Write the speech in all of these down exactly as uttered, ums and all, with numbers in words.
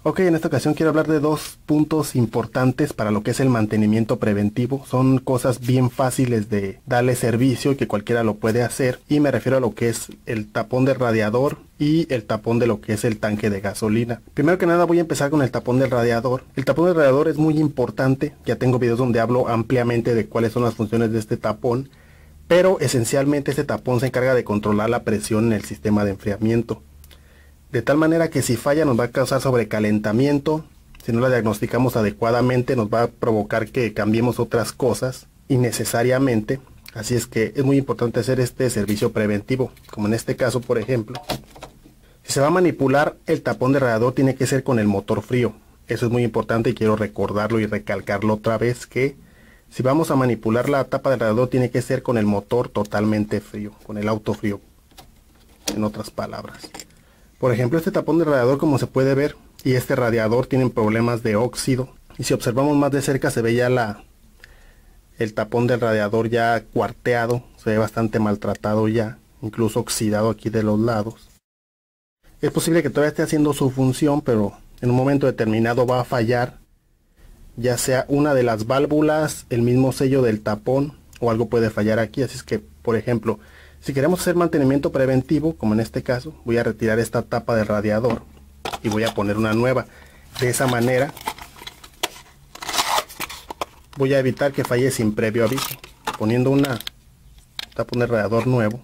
Ok, en esta ocasión quiero hablar de dos puntos importantes para lo que es el mantenimiento preventivo. Son cosas bien fáciles de darle servicio y que cualquiera lo puede hacer. Y me refiero a lo que es el tapón del radiador y el tapón de lo que es el tanque de gasolina. Primero que nada voy a empezar con el tapón del radiador. El tapón del radiador es muy importante. Ya tengo videos donde hablo ampliamente de cuáles son las funciones de este tapón. Pero esencialmente este tapón se encarga de controlar la presión en el sistema de enfriamiento. De tal manera que si falla nos va a causar sobrecalentamiento, si no la diagnosticamos adecuadamente nos va a provocar que cambiemos otras cosas innecesariamente. Así es que es muy importante hacer este servicio preventivo, como en este caso por ejemplo. Si se va a manipular el tapón de radiador tiene que ser con el motor frío. Eso es muy importante y quiero recordarlo y recalcarlo otra vez, que si vamos a manipular la tapa del radiador tiene que ser con el motor totalmente frío, con el auto frío, en otras palabras. Por ejemplo, este tapón de radiador, como se puede ver, y este radiador tienen problemas de óxido. Y si observamos más de cerca se ve ya la, el tapón del radiador ya cuarteado, se ve bastante maltratado ya, incluso oxidado aquí de los lados. Es posible que todavía esté haciendo su función, pero en un momento determinado va a fallar, ya sea una de las válvulas, el mismo sello del tapón o algo puede fallar aquí. Así es que, por ejemplo, si queremos hacer mantenimiento preventivo, como en este caso, voy a retirar esta tapa del radiador y voy a poner una nueva. De esa manera voy a evitar que falle sin previo aviso. Poniendo una tapa de radiador nuevo,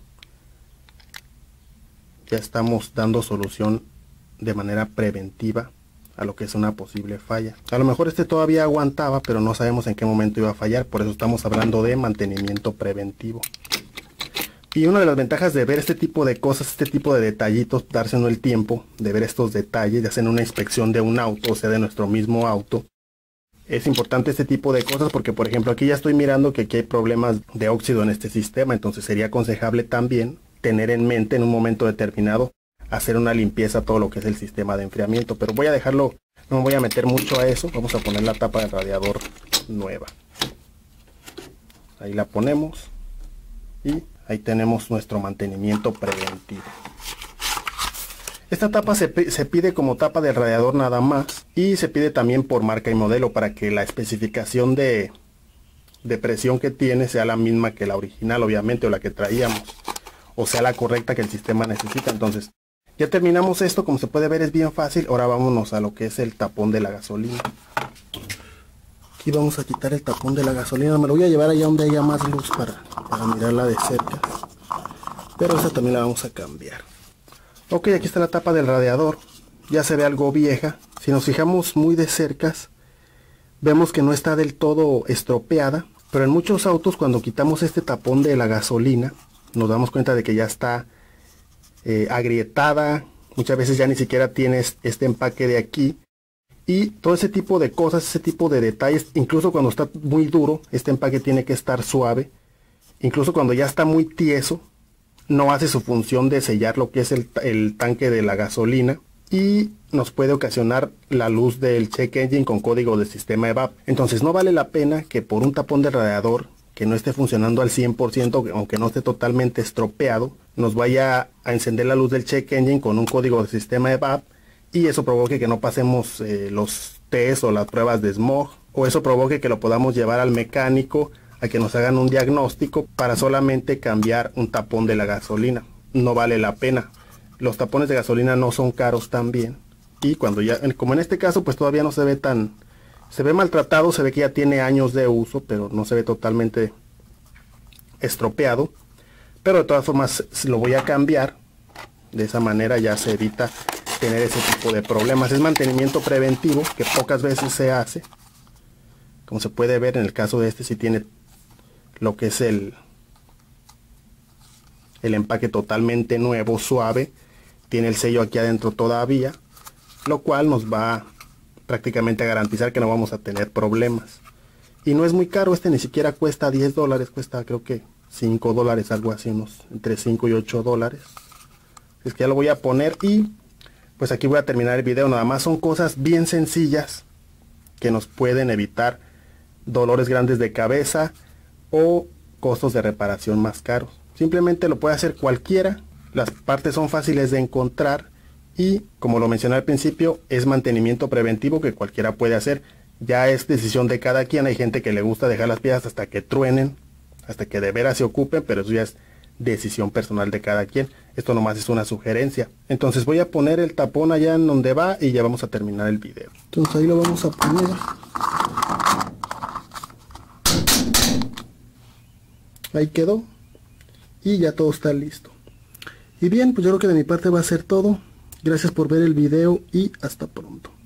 ya estamos dando solución de manera preventiva a lo que es una posible falla. A lo mejor este todavía aguantaba, pero no sabemos en qué momento iba a fallar, por eso estamos hablando de mantenimiento preventivo. Y una de las ventajas de ver este tipo de cosas, este tipo de detallitos, darse uno el tiempo de ver estos detalles, de hacer una inspección de un auto, o sea de nuestro mismo auto. Es importante este tipo de cosas porque, por ejemplo, aquí ya estoy mirando que aquí hay problemas de óxido en este sistema, entonces sería aconsejable también tener en mente en un momento determinado hacer una limpieza a todo lo que es el sistema de enfriamiento. Pero voy a dejarlo, no me voy a meter mucho a eso. Vamos a poner la tapa del radiador nueva. Ahí la ponemos y ahí tenemos nuestro mantenimiento preventivo. Esta tapa se, se pide como tapa del radiador nada más, y se pide también por marca y modelo para que la especificación de, de presión que tiene sea la misma que la original, obviamente, o la que traíamos, o sea la correcta que el sistema necesita. Entonces ya terminamos esto. Como se puede ver es bien fácil. Ahora vámonos a lo que es el tapón de la gasolina. Aquí vamos a quitar el tapón de la gasolina. Me lo voy a llevar allá donde haya más luz para, para mirarla de cerca. Pero esa también la vamos a cambiar. Ok, aquí está la tapa del radiador. Ya se ve algo vieja. Si nos fijamos muy de cerca, vemos que no está del todo estropeada. Pero en muchos autos, cuando quitamos este tapón de la gasolina, nos damos cuenta de que ya está eh, agrietada. Muchas veces ya ni siquiera tiene este empaque de aquí. Y todo ese tipo de cosas, ese tipo de detalles, incluso cuando está muy duro, este empaque tiene que estar suave. Incluso cuando ya está muy tieso, no hace su función de sellar lo que es el, el tanque de la gasolina. Y nos puede ocasionar la luz del check engine con código del sistema E V A P. Entonces no vale la pena que por un tapón de radiador que no esté funcionando al cien por ciento, aunque no esté totalmente estropeado, nos vaya a encender la luz del check engine con un código del sistema E V A P. Y eso provoque que no pasemos eh, los test o las pruebas de smog, o eso provoque que lo podamos llevar al mecánico a que nos hagan un diagnóstico para solamente cambiar un tapón de la gasolina. No vale la pena. Los tapones de gasolina no son caros también, y cuando ya, como en este caso, pues todavía no se ve tan, se ve maltratado, se ve que ya tiene años de uso, pero no se ve totalmente estropeado. Pero de todas formas lo voy a cambiar. De esa manera ya se evita tener ese tipo de problemas. Es mantenimiento preventivo que pocas veces se hace. Como se puede ver en el caso de este, si tiene lo que es el el empaque totalmente nuevo, suave. Tiene el sello aquí adentro todavía, lo cual nos va prácticamente a garantizar que no vamos a tener problemas. Y no es muy caro. Este ni siquiera cuesta diez dólares, cuesta creo que cinco dólares, algo así, unos entre cinco y ocho dólares. Es que ya lo voy a poner y pues aquí voy a terminar el video. Nada más son cosas bien sencillas que nos pueden evitar dolores grandes de cabeza o costos de reparación más caros. Simplemente lo puede hacer cualquiera. Las partes son fáciles de encontrar Y como lo mencioné al principio, es mantenimiento preventivo que cualquiera puede hacer. Ya es decisión de cada quien. Hay gente que le gusta dejar las piezas hasta que truenen, hasta que de veras se ocupen, pero eso ya es decisión personal de cada quien. Esto nomás es una sugerencia. Entonces voy a poner el tapón allá en donde va y ya vamos a terminar el video. Entonces ahí lo vamos a poner. Ahí quedó. Y ya todo está listo. Y bien, pues yo creo que de mi parte va a ser todo. Gracias por ver el video y hasta pronto.